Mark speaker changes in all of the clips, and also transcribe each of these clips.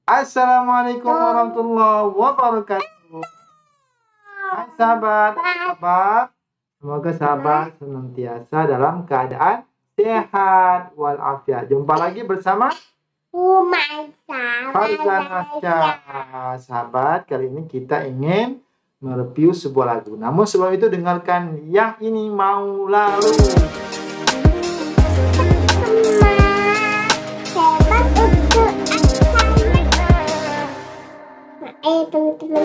Speaker 1: Assalamualaikum warahmatullahi wabarakatuh. Hai sahabat, semoga sahabat senantiasa dalam keadaan sehat walafiat. Jumpa lagi bersama Farzanasya. Sahabat, kali ini kita ingin mereview sebuah lagu. Namun sebelum itu dengarkan yang ini mau lalu.
Speaker 2: Teman-teman.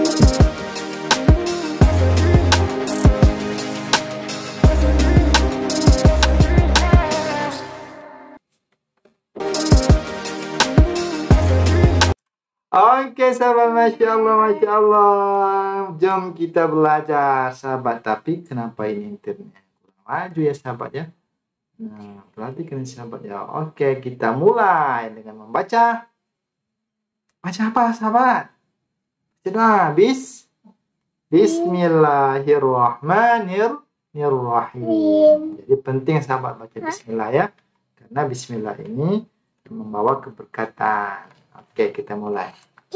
Speaker 1: Oke sahabat, Masya Allah. Jom kita belajar sahabat. Tapi kenapa ini internetnya kurang maju ya sahabat ya. Nah, perhatikan sahabat ya. Oke, kita mulai dengan membaca. Baca apa sahabat? Sudah habis. Bismillahirrahmanirrahim. Jadi penting sahabat baca bismillah ya. Karena bismillah ini membawa keberkatan. Oke, kita mulai.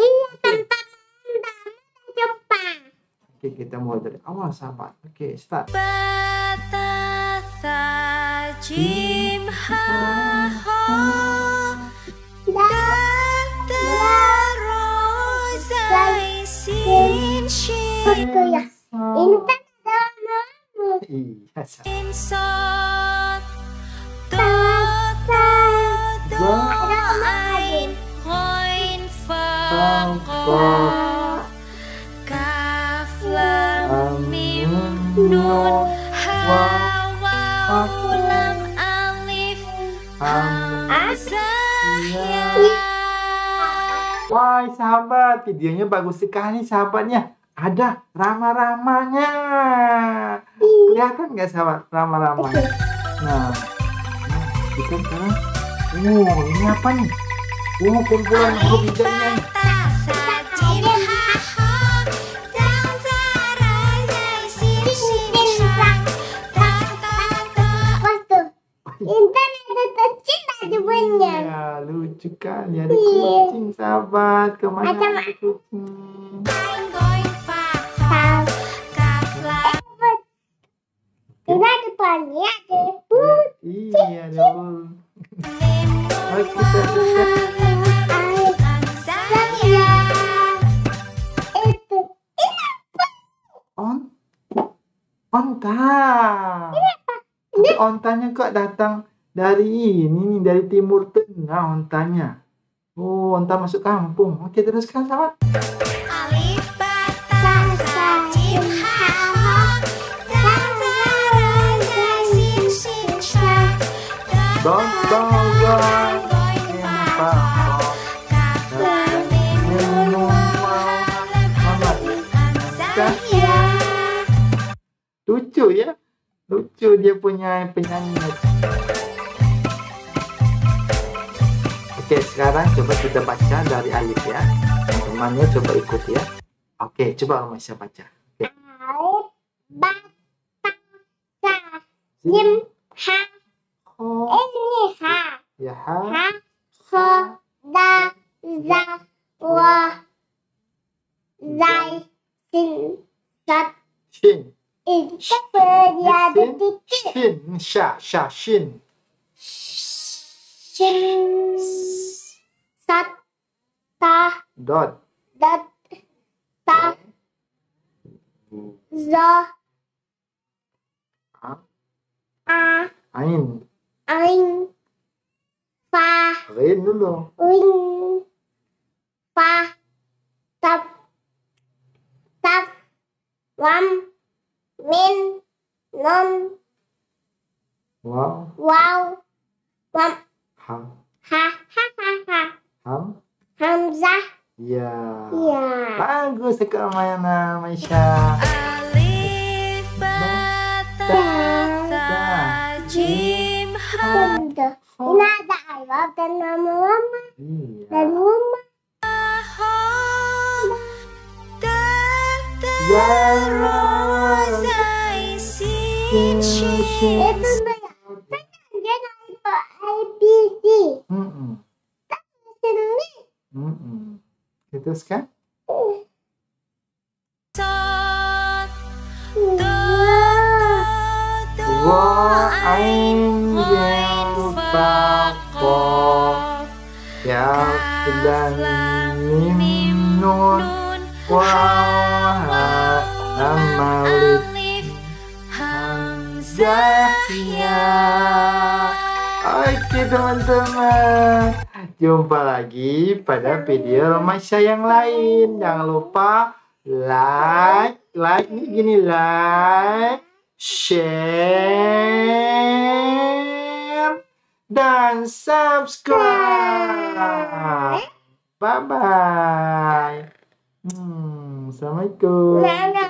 Speaker 1: Oke, kita mulai dari awal sahabat. Oke, start.
Speaker 2: Ini kan namamu.
Speaker 1: Iya, wah sahabat, videonya bagus sekali sahabatnya. Ada rama-ramanya. Kelihatan nggak sahabat rama-ramanya? Nah, kita sekarang, ini apa nih? Kumpulan huruf hijaunya. Ya, lucu kan? Ya, ada kucing sahabat. Kemana ada kucing?
Speaker 2: Tidak depannya ada kucing.
Speaker 1: Iya, ada bul. Kita onta. Tapi ontanya kok datang dari ini nih, dari timur tengah ontanya. Oh, onta masuk kampung. Oke, teruskan sahabat. Lucu ya, lucu dia punya penyanyi. Oke, sekarang coba kita baca dari alif ya. Teman-temannya coba ikut ya. Oke, coba Masya baca. Oke.
Speaker 2: Alif, ba, ta, sa, jim, ha. Ini ha.
Speaker 1: Ya, ha.
Speaker 2: Ha, ho, da, za, wa, zai, sin, sat,
Speaker 1: Shin.
Speaker 2: itu dia ada titik.
Speaker 1: Shin, sha, shin.
Speaker 2: Sin, sat, ta,
Speaker 1: Dot.
Speaker 2: dat, ta, za, a,
Speaker 1: Ain.
Speaker 2: ain, fa,
Speaker 1: Rin dulu.
Speaker 2: wing, fa, tap, taf, wam, min, nom,
Speaker 1: Wow.
Speaker 2: waw, wam,
Speaker 1: Ha.
Speaker 2: ha, ha, ha, ha,
Speaker 1: Ham.
Speaker 2: hamzah,
Speaker 1: Ya.
Speaker 2: ya.
Speaker 1: Bagus sekali mainan Masya.
Speaker 2: Alif, ba, ta, jim, ha. Ini ada ayat dan mama-mama
Speaker 1: Iya.
Speaker 2: dan mama. Itu dia ABC. Sini.
Speaker 1: Teruskan. Wa ain yal baqaf ya dan mim nun wa ha amalif hamzah ya. Oke teman-teman, jumpa lagi pada video Romasya yang lain. Jangan lupa like nih gini, like, share, dan subscribe. Bye bye. Assalamualaikum.